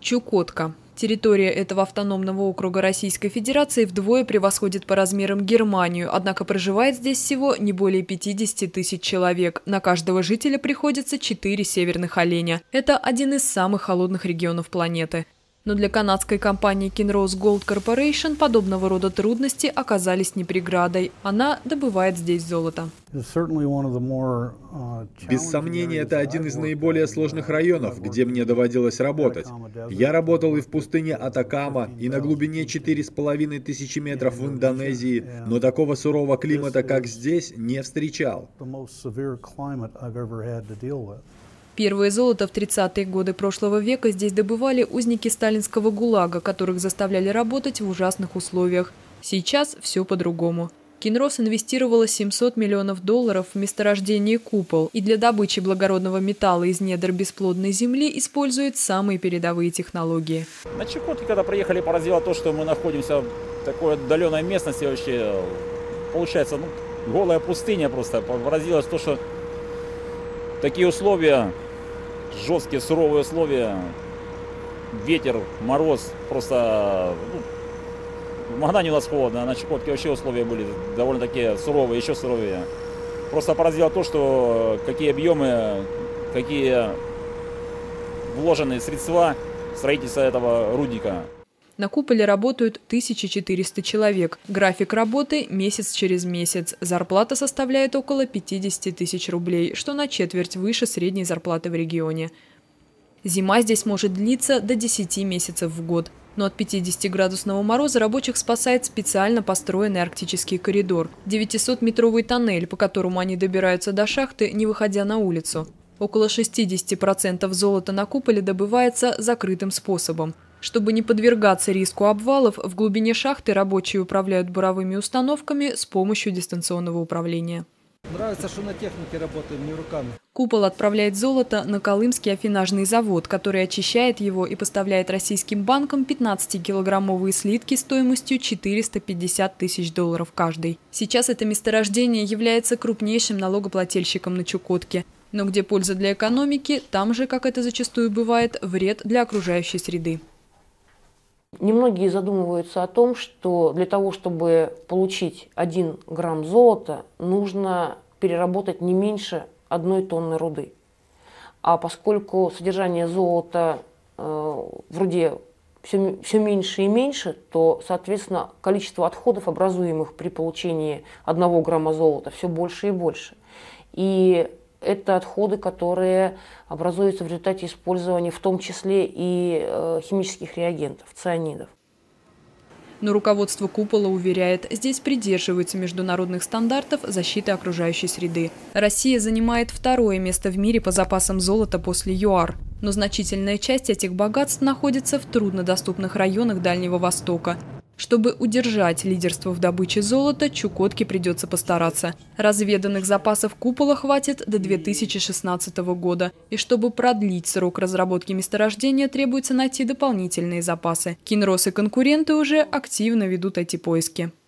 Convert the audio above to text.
Чукотка. Территория этого автономного округа Российской Федерации вдвое превосходит по размерам Германию, однако проживает здесь всего не более 50 тысяч человек. На каждого жителя приходится 4 северных оленя. Это один из самых холодных регионов планеты. Но для канадской компании Kinross Gold Corporation подобного рода трудности оказались не преградой. Она добывает здесь золото. Без сомнения, это один из наиболее сложных районов, где мне доводилось работать. Я работал и в пустыне Атакама, и на глубине 4500 метров в Индонезии, но такого сурового климата, как здесь, не встречал. Первое золото в 30-е годы прошлого века здесь добывали узники сталинского ГУЛАГа, которых заставляли работать в ужасных условиях. Сейчас все по-другому. Kinross инвестировала $700 миллионов в месторождение Купол и для добычи благородного металла из недр бесплодной земли использует самые передовые технологии. На Чукотке, когда приехали, поразило то, что мы находимся в такой отдаленной местности вообще. Получается, голая пустыня просто. Поразилось то, что такие условия, жесткие, суровые условия, ветер, мороз, просто в Магадане у нас холодно, а на Чукотке вообще условия были довольно-таки суровые, еще суровее. Просто поразило то, что какие объемы, какие вложенные средства в строительство этого рудника. На Куполе работают 1400 человек. График работы – месяц через месяц. Зарплата составляет около 50 тысяч рублей, что на четверть выше средней зарплаты в регионе. Зима здесь может длиться до 10 месяцев в год. Но от 50-градусного мороза рабочих спасает специально построенный арктический коридор – 900-метровый тоннель, по которому они добираются до шахты, не выходя на улицу. Около 60% золота на Куполе добывается закрытым способом. Чтобы не подвергаться риску обвалов, в глубине шахты рабочие управляют буровыми установками с помощью дистанционного управления. Нравится, что на технике работаем, не руками. Купол отправляет золото на Колымский афинажный завод, который очищает его и поставляет российским банкам 15-килограммовые слитки стоимостью $450 тысяч каждый. Сейчас это месторождение является крупнейшим налогоплательщиком на Чукотке. Но где польза для экономики, там же, как это зачастую бывает, вред для окружающей среды. Немногие задумываются о том, что для того, чтобы получить 1 грамм золота, нужно переработать не меньше 1 тонны руды. А поскольку содержание золота в руде все меньше и меньше, то, соответственно, количество отходов, образуемых при получении 1 грамма золота, все больше и больше. И это отходы, которые образуются в результате использования в том числе и химических реагентов, цианидов. Но руководство Купола уверяет, здесь придерживаются международных стандартов защиты окружающей среды. Россия занимает 2-е место в мире по запасам золота после ЮАР. Но значительная часть этих богатств находится в труднодоступных районах Дальнего Востока. Чтобы удержать лидерство в добыче золота, Чукотке придется постараться. Разведанных запасов Купола хватит до 2016 года. И чтобы продлить срок разработки месторождения, требуется найти дополнительные запасы. Kinross и конкуренты уже активно ведут эти поиски.